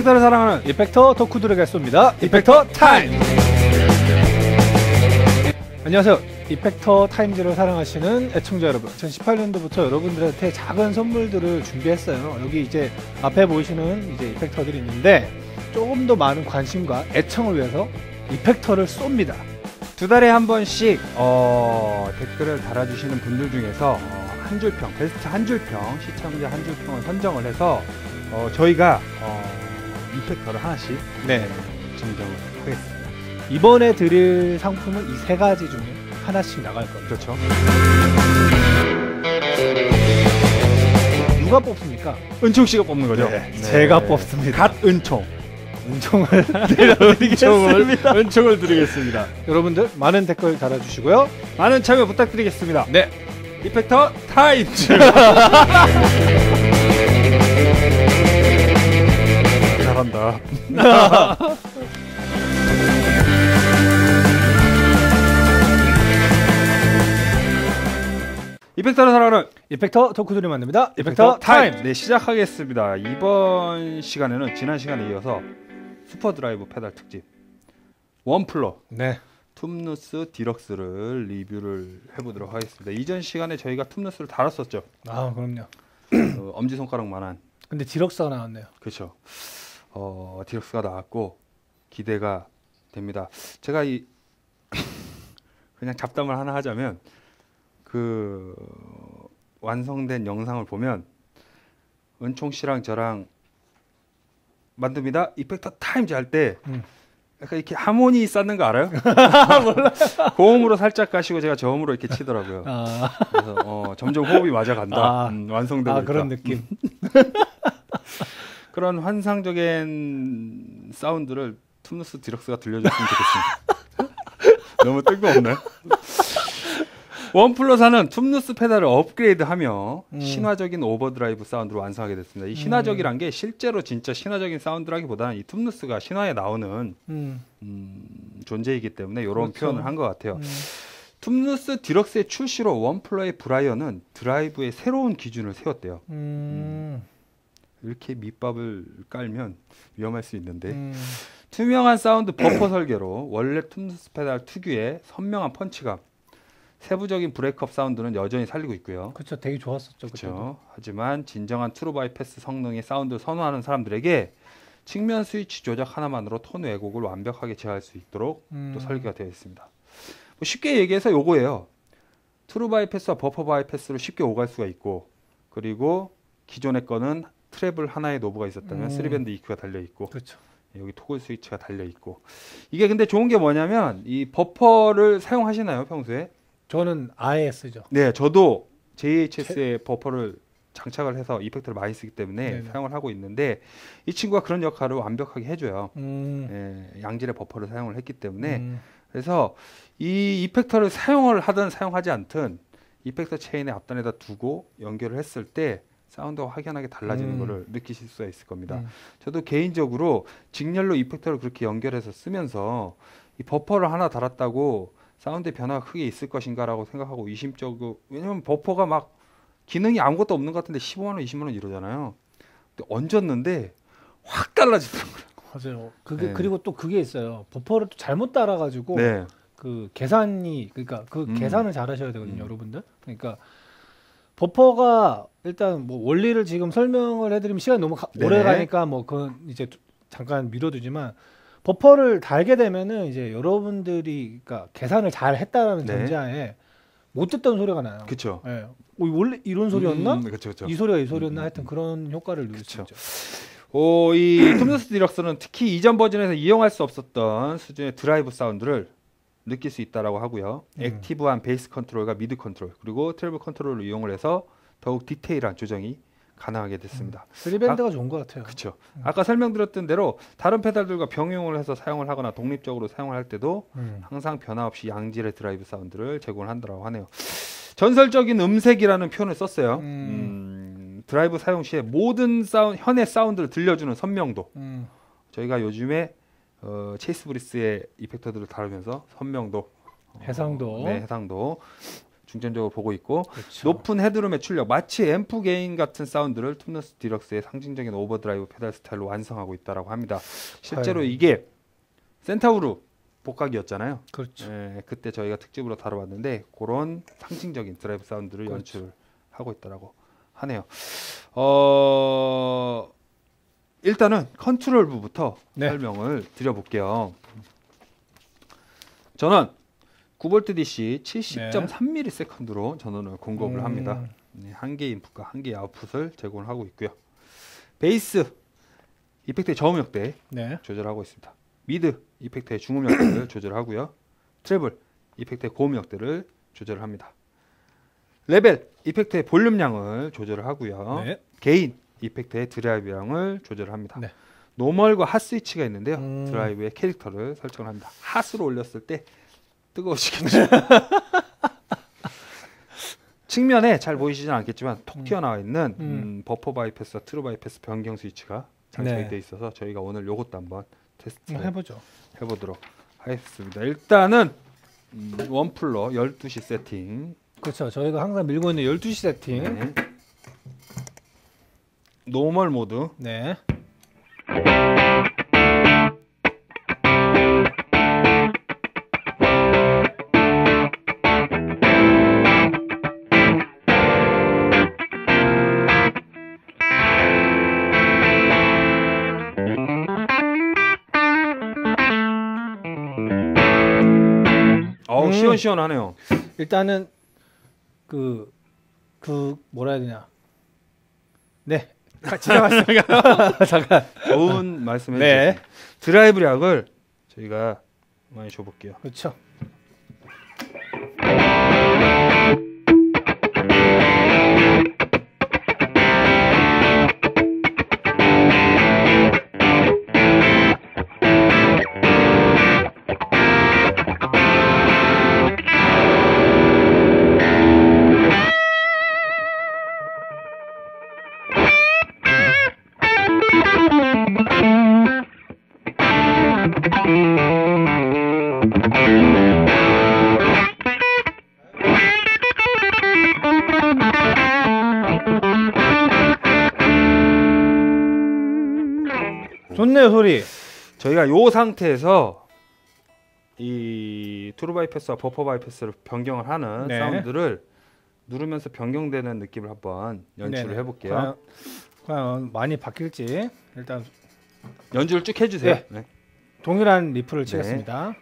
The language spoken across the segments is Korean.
이펙터를 사랑하는 이펙터 덕후들에게 쏩니다. 이펙터 타임! 안녕하세요. 이펙터 타임즈를 사랑하시는 애청자 여러분, 2018년도부터 여러분들한테 작은 선물들을 준비했어요. 여기 이제 앞에 보이시는 이제 이펙터들이 있는데 조금 더 많은 관심과 애청을 위해서 이펙터를 쏩니다. 두 달에 한 번씩 댓글을 달아주시는 분들 중에서 한 줄평, 베스트 한 줄평, 시청자 한 줄평을 선정을 해서 저희가 이펙터를 하나씩 증정을 하겠습니다. 이번에 드릴 상품은 이 세 가지 중에 하나씩 나갈 겁니다. 그렇죠. 누가 뽑습니까? 은총 씨가 뽑는 거죠? 네, 제가 뽑습니다. 갓 은총. 은총을 드리겠습니다. 은총을 드리겠습니다. 여러분들 많은 댓글 달아주시고요. 많은 참여 부탁드리겠습니다. 네. 이펙터 타임즈. 잘한다. 이펙터를 사랑하는 이펙터 덕후들이 만듭니다. 이펙터 타임! 네, 시작하겠습니다. 이번 시간에는 지난 시간에 이어서 슈퍼드라이브 페달 특집 원플러 네. 툼누스 디럭스를 리뷰를 해보도록 하겠습니다. 이전 시간에 저희가 툼누스를 다뤘었죠. 아, 그럼요. 엄지손가락만한. 근데 디럭스가 나왔네요. 그렇죠. 디럭스가 나왔고 기대가 됩니다. 제가 그냥 잡담을 하나 하자면 그 완성된 영상을 보면 은총 씨랑 저랑 만듭니다. 이펙터 타임즈 할 때 약간 이렇게 하모니 쌓는 거 알아요? 몰라. 고음으로 살짝 가시고 제가 저음으로 이렇게 치더라고요. 그래서 점점 호흡이 맞아간다. 완성되고 그런 느낌. 그런 환상적인 사운드를 툼누스 디럭스가 들려줬으면 좋겠습니다. 너무 뜬금없나요? 원플러스는 툼누스 페달을 업그레이드하며 신화적인 오버드라이브 사운드로 완성하게 됐습니다. 이 신화적이란 게 실제로 진짜 신화적인 사운드라기보다는 이 툼누스가 신화에 나오는 존재이기 때문에 이런 그렇죠. 표현을 한 것 같아요. 툼누스 디럭스의 출시로 원플러의 브라이언은 드라이브의 새로운 기준을 세웠대요. 이렇게 밑밥을 깔면 위험할 수 있는데 투명한 사운드 버퍼 설계로 원래 툼누스 페달 특유의 선명한 펀치감, 세부적인 브레이크업 사운드는 여전히 살리고 있고요. 그렇죠. 되게 좋았었죠. 그렇죠. 하지만 진정한 트루 바이패스 성능의 사운드를 선호하는 사람들에게 측면 스위치 조작 하나만으로 톤 왜곡을 완벽하게 제어할 수 있도록 또 설계가 되어 있습니다. 뭐 쉽게 얘기해서 요거예요. 트루 바이패스와 버퍼 바이패스로 쉽게 오갈 수가 있고, 그리고 기존의 거는 트래블 하나의 노브가 있었다면 3밴드 EQ가 달려있고, 그렇죠. 여기 토글 스위치가 달려있고. 이게 근데 좋은 게 뭐냐면 이 버퍼를 사용하시나요 평소에? 저는 아예 쓰죠. 네, 저도 JHS의 버퍼를 장착을 해서 이펙터를 많이 쓰기 때문에 네네. 사용을 하고 있는데 이 친구가 그런 역할을 완벽하게 해줘요. 양질의 버퍼를 사용을 했기 때문에 그래서 이 이펙터를 사용을 하든 사용하지 않든 이펙터 체인의 앞단에다 두고 연결을 했을 때 사운드가 확연하게 달라지는 것을 느끼실 수가 있을 겁니다. 저도 개인적으로 직렬로 이펙터를 그렇게 연결해서 쓰면서 이 버퍼를 하나 달았다고 사운드의 변화가 크게 있을 것인가 라고 생각하고 의심적으로, 왜냐면 버퍼가 막 기능이 아무것도 없는 것 같은데 15만원 20만원 이러잖아요. 근데 얹었는데 확 달라지더라고요. 맞아요. 그리고 또 그게 있어요. 버퍼를 또 잘못 따라가지고 그 계산이, 그러니까 계산을 잘 하셔야 되거든요. 여러분들. 그러니까 버퍼가 일단 뭐 원리를 지금 설명을 해드리면 시간이 너무 오래 가니까 뭐 그건 이제 잠깐 미뤄두지만, 버퍼를 달게 되면은 이제 여러분들이 그러니까 계산을 잘 했다라는 전제하에 못 듣던 소리가 나요. 그렇죠. 네. 원래 이런 소리였나? 그쵸. 이 소리가 이 소리였나? 하여튼 그런 효과를 누릴 수 있죠. 이 툼누스 디럭스는 특히 이전 버전에서 이용할 수 없었던 수준의 드라이브 사운드를 느낄 수 있다라고 하고요. 액티브한 베이스 컨트롤과 미드 컨트롤, 그리고 트래블 컨트롤을 이용을 해서 더욱 디테일한 조정이 가능하게 됐습니다. 3밴드가 좋은 것 같아요. 그렇죠. 아까 설명드렸던 대로 다른 페달들과 병용을 해서 사용을 하거나 독립적으로 사용을 할 때도 항상 변화 없이 양질의 드라이브 사운드를 제공을 한다고 하네요. 전설적인 음색이라는 표현을 썼어요. 드라이브 사용 시에 모든 현의 사운드를 들려주는 선명도. 저희가 요즘에 체이스 브리스의 이펙터들을 다루면서 선명도, 해상도, 해상도 중점적으로 보고 있고 그렇죠. 높은 헤드룸의 출력 마치 앰프 게인 같은 사운드를 톱너스 디럭스의 상징적인 오버드라이브 페달 스타일로 완성하고 있다라고 합니다. 실제로 이게 센타우르 복각이었잖아요. 그렇죠. 예, 그때 저희가 특집으로 다뤄봤는데 그런 상징적인 드라이브 사운드를 그렇죠. 연출을 하고 있다라고 하네요. 일단은 컨트롤부부터 네. 설명을 드려볼게요. 저는 9V DC 70.3ms 전원을 공급을 합니다. 네, 한 개의 인풋과 한 개의 아웃풋을 제공을 하고 있고요. 베이스 이펙트의 저음역대 네. 조절하고 있습니다. 미드 이펙트의 중음역대를 조절하고요. 트래블 이펙트의 고음역대를 조절을 합니다. 레벨 이펙트의 볼륨량을 조절을 하고요. 네. 게인 이펙트의 드라이브량을 조절을 합니다. 네. 노멀과 핫 스위치가 있는데요. 드라이브의 캐릭터를 설정을 합니다. 핫으로 올렸을 때 뜨거우시겠죠. 측면에 잘 보이시진 않겠지만 톡 튀어나와 있는 버퍼 바이패스와 트루 바이패스 변경 스위치가 장착이 되어 있어서 저희가 오늘 요것도 한번 테스트 해보도록 하겠습니다. 일단은 원플러 12시 세팅. 그렇죠. 저희가 항상 밀고 있는 12시 세팅. 네. 노멀 모드. 네. 시원시원하네요. 일단은 그 뭐라 해야 되냐. 네. 지나갔습니다. 잠깐. 좋은 말씀 해주셨습니다. 네. 드라이브량을 저희가 많이 줘볼게요. 그렇죠. 좋네요 소리. 저희가 요 상태에서 이 트루 바이패스와 버퍼 바이패스를 변경을 하는 사운드를 누르면서 변경되는 느낌을 한번 연출을 해볼게요. 과연 많이 바뀔지 일단 연주를 쭉 해주세요. 네. 동일한 리프를 치겠습니다.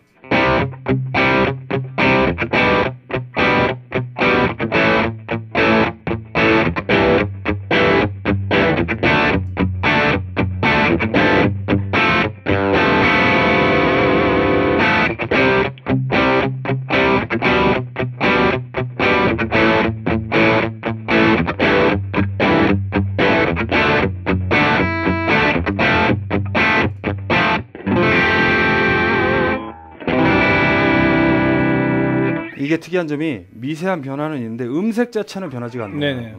이게 특이한 점이 미세한 변화는 있는데 음색 자체는 변하지가 않네요. 네네.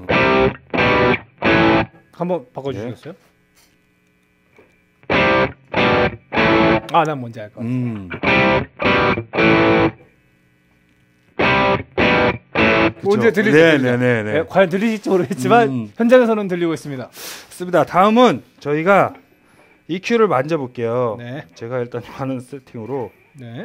한번 바꿔주시겠어요? 아, 난 뭔지 알 것 같아. 뭔지 들리죠? 네네네. 과연 들리실지 모르겠지만 현장에서는 들리고 있습니다. 좋습니다. 다음은 저희가 EQ를 만져볼게요. 네. 제가 일단 하는 세팅으로. 네.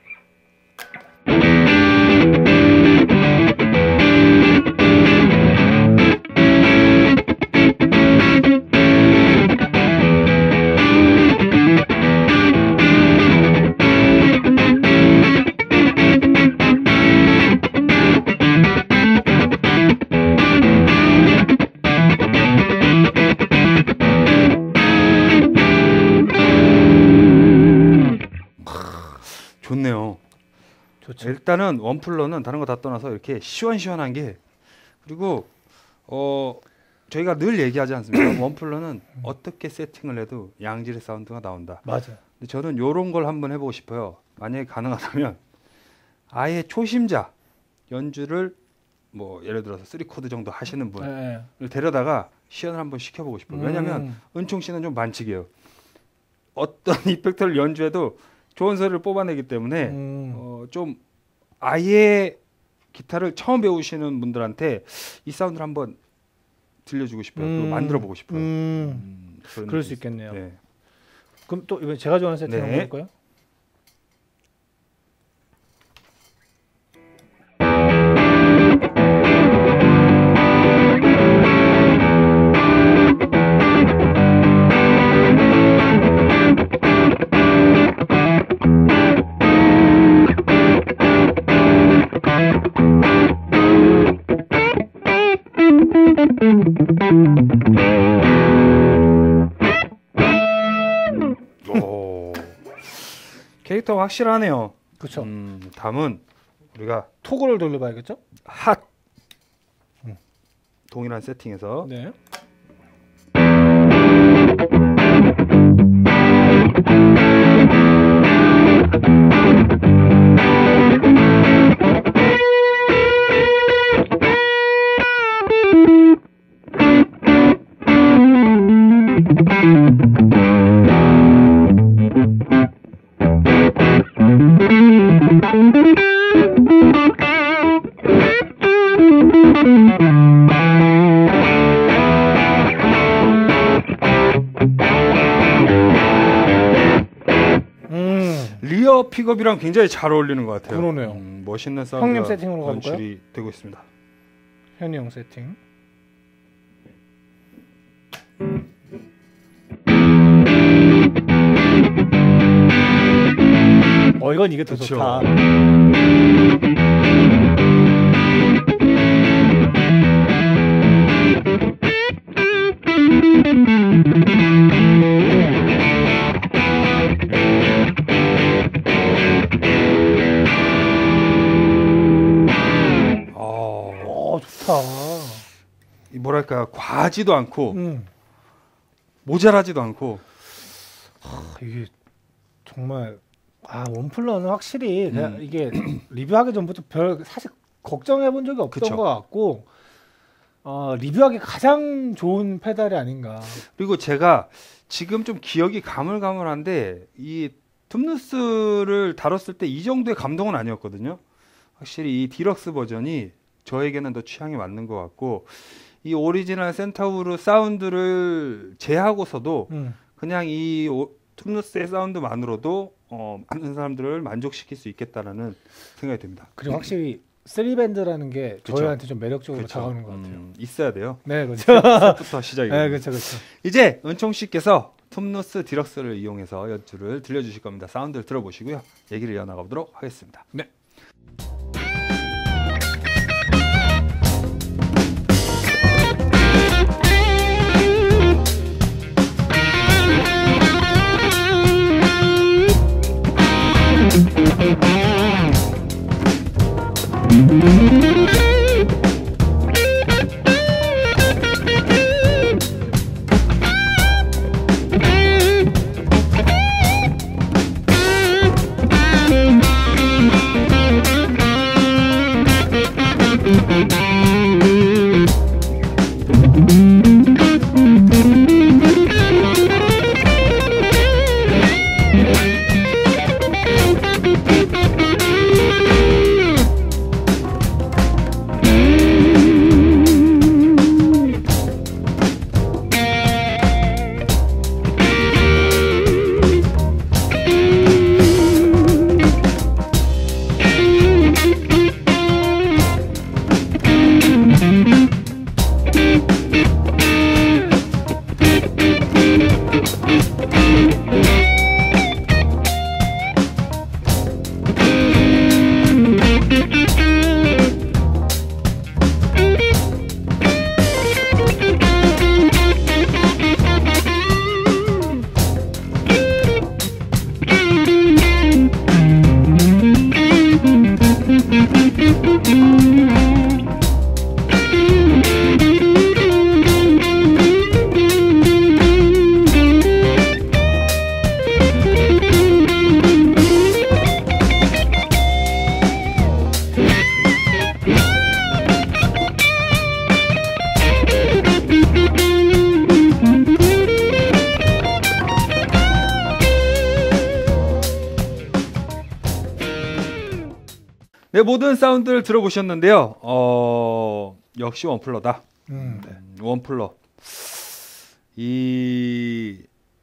좋네요. 좋죠. 일단은 원플러는 다른 거 다 떠나서 이렇게 시원시원한 게, 그리고 저희가 늘 얘기하지 않습니까? 원플러는 어떻게 세팅을 해도 양질의 사운드가 나온다. 맞아요. 근데 저는 이런 걸 한번 해보고 싶어요. 만약에 가능하다면 아예 초심자 연주를 뭐 예를 들어서 3코드 정도 하시는 분을 데려다가 시연을 한번 시켜보고 싶어요. 왜냐하면 은총 씨는 좀 반칙이에요. 어떤 이펙터를 연주해도 좋은 소리를 뽑아내기 때문에 좀 아예 기타를 처음 배우시는 분들한테 이 사운드를 한번 들려주고 싶어요. 그리고 만들어보고 싶어요. 그럴 수 있겠네요. 네. 그럼 또 이번 제가 좋아하는 세팅 한번 해볼까요? 오, 캐릭터가 확실하네요. 그렇죠. 다음은 우리가 토글을 돌려봐야겠죠? 핫 동일한 세팅에서 네. 리어 픽업이랑 굉장히 잘 어울리는 것 같아요. 그러네요. 멋있는 사운드가 형님 세팅으로 가볼까요? 연출이 되고 있습니다. 현이 형 세팅. 이건 이게 더 그쵸. 좋다. 좋다. 뭐랄까 과하지도 않고 모자라지도 않고. 이게 정말 원플러는 확실히 이게 리뷰하기 전부터 별 사실 걱정해 본 적이 없던 것 같고 리뷰하기 가장 좋은 페달이 아닌가. 그리고 제가 지금 좀 기억이 가물가물한데 이 툼누스를 다뤘을 때 이 정도의 감동은 아니었거든요. 확실히 이 디럭스 버전이 저에게는 더 취향이 맞는 것 같고, 이 오리지널 센타우르 사운드를 제하고서도 그냥 이 툼누스의 사운드만으로도 많은 사람들을 만족시킬 수 있겠다라는 생각이 듭니다. 그리고 확실히 3밴드라는 게 저희한테 좀 매력적으로 다가오는 것 같아요. 있어야 돼요. 네, 그렇죠. 부터 시작이에요. 네, 그렇죠, 그렇죠. 이제 은총 씨께서 툼누스 디럭스를 이용해서 연주를 들려주실 겁니다. 사운드를 들어보시고요. 얘기를 이어나가 보도록 하겠습니다. 네. 네, 모든 사운드를 들어보셨는데요. 역시 원플러다. 네. 원플러. 이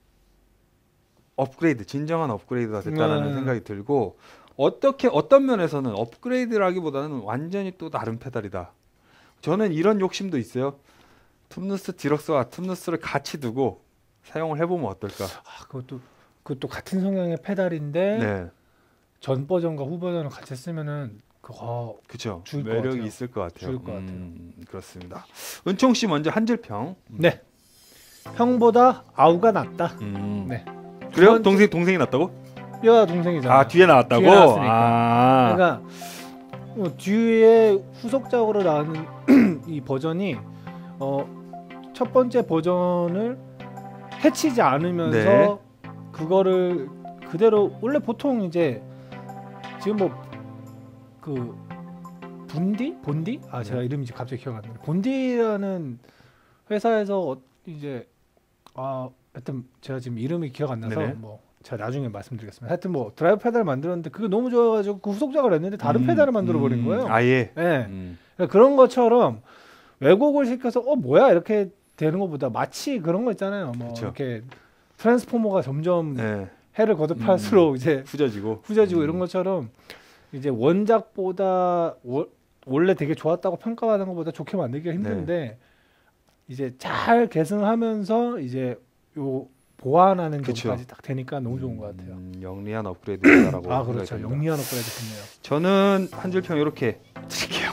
업그레이드, 진정한 업그레이드가 됐다라는 생각이 들고, 어떤 면에서는 업그레이드라기보다는 완전히 또 다른 페달이다. 저는 이런 욕심도 있어요. 툼누스 디럭스와 툼누스를 같이 두고 사용을 해보면 어떨까? 그것도 같은 성향의 페달인데 네. 전 버전과 후 버전을 같이 쓰면은 그쵸. 죽을 매력이 것 같아요. 있을 것 같아요. 죽을 것 같아요. 그렇습니다. 은총 씨 먼저 한 줄 평. 네. 형보다 아우가 낫다. 네. 그래요? 동생이 낫다고? 야 동생이잖아. 아 뒤에 나왔다고? 뒤에 나왔으니까. 그러니까 뒤에 후속작으로 나오는 이 버전이 첫 번째 버전을 해치지 않으면서 네. 그거를 그대로 원래 보통 이제 지금 뭐 그 본디? 제가 이름이 갑자기 기억 안 나네. 본디라는 회사에서 이제 하여튼 제가 지금 이름이 기억 안 나서 뭐 제가 나중에 말씀드리겠습니다. 하여튼 뭐 드라이브 페달 만들었는데 그게 너무 좋아가지고 그 후속작을 했는데 다른 페달을 만들어 버린 거예요. 아예. 네. 그러니까 그런 것처럼 왜곡을 시켜서 뭐야 이렇게 되는 것보다 마치 그런 거 있잖아요. 뭐 그쵸. 이렇게 트랜스포머가 점점 해를 거듭할수록 이제 후져지고 이런 것처럼 이제 원작보다 원래 되게 좋았다고 평가받는 것보다 좋게 만들기가 힘든데 이제 잘 계승하면서 이제 요 보완하는 점까지 딱 되니까 너무 좋은 것 같아요. 영리한 업그레이드라고. 그렇죠. 영리한 업그레이드 좋네요. 저는 한 줄 평 이렇게 드릴게요.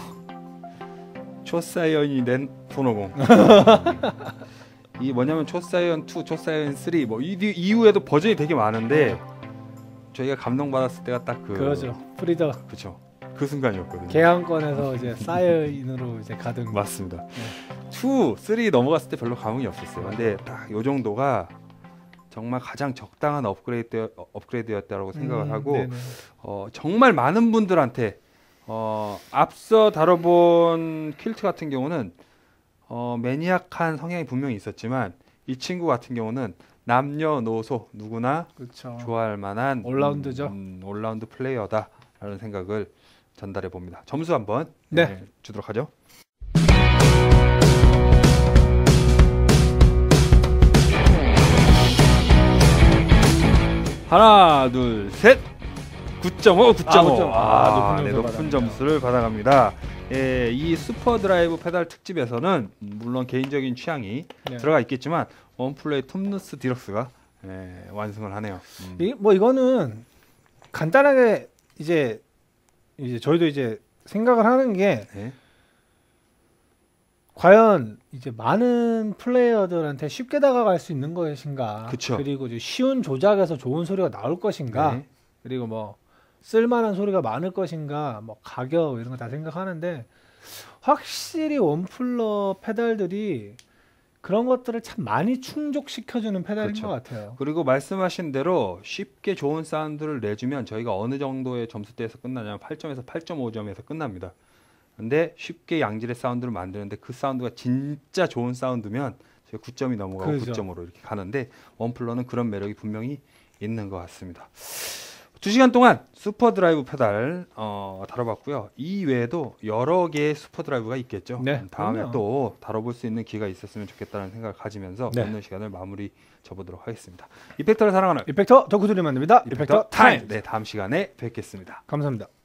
초사이언이 낸 손오공. 이 뭐냐면 초사이언 2, 초사이언 3 뭐 이후에도 버전이 되게 많은데 저희가 감동받았을 때가 딱 그렇죠. 프리더. 그렇죠. 그 순간이었거든요. 개항권에서 이제 사이언으로 이제 가든. 맞습니다. 2, 3 넘어갔을 때 별로 감흥이 없었어요. 근데 딱 요 정도가 정말 가장 적당한 업그레이드였다라고 생각을 하고 정말 많은 분들한테 앞서 다뤄본 퀼트 같은 경우는 매니악한 성향이 분명히 있었지만 이 친구 같은 경우는 남녀노소 누구나 좋아할 만한 올라운드죠. 올라운드 플레이어다라는 생각을 전달해 봅니다. 점수 한번 주도록 하죠. 하나, 둘, 셋. 9.5, 9.5. 높은 점수를 받아갑니다. 이 슈퍼 드라이브 페달 특집에서는 물론 개인적인 취향이 들어가 있겠지만 원플레이 툼누스 디럭스가 완승을 하네요. 이거는 간단하게 이제 저희도 이제 생각을 하는 게 과연 이제 많은 플레이어들한테 쉽게 다가갈 수 있는 것인가, 그리고 이제 쉬운 조작에서 좋은 소리가 나올 것인가, 그리고 뭐 쓸만한 소리가 많을 것인가, 뭐 가격 이런 거 다 생각하는데 확실히 원플러 페달들이 그런 것들을 참 많이 충족시켜주는 페달인 것 같아요. 그리고 말씀하신 대로 쉽게 좋은 사운드를 내주면 저희가 어느 정도의 점수대에서 끝나냐면 8점에서 8.5점에서 끝납니다. 근데 쉽게 양질의 사운드를 만드는데 그 사운드가 진짜 좋은 사운드면 저희 9점이 넘어가고 9점으로 이렇게 가는데 원플러는 그런 매력이 분명히 있는 것 같습니다. 2시간 동안 슈퍼 드라이브 페달 다뤄봤고요. 이 외에도 여러 개의 슈퍼 드라이브가 있겠죠. 다음에 또 다뤄볼 수 있는 기회가 있었으면 좋겠다는 생각을 가지면서 오늘 시간을 마무리 접어보도록 하겠습니다. 이펙터를 사랑하는 이펙터 덕후들이 만듭니다. 이펙터 타임. 다음 시간에 뵙겠습니다. 감사합니다.